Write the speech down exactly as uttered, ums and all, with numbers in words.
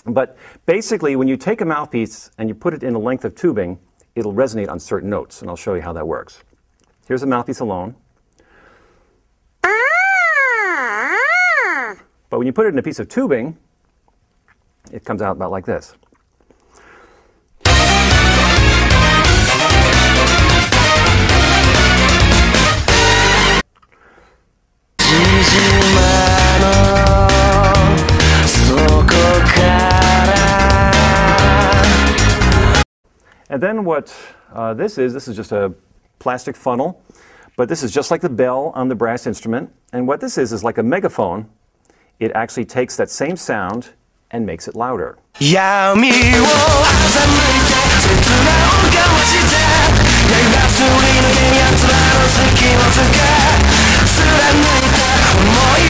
But basically, when you take a mouthpiece and you put it in a length of tubing, it'll resonate on certain notes, and I'll show you how that works. Here's a mouthpiece alone. But when you put it in a piece of tubing, it comes out about like this. And then what uh, this is, this is just a plastic funnel, but this is just like the bell on the brass instrument. And what this is is like a megaphone. It actually takes that same sound and makes it louder.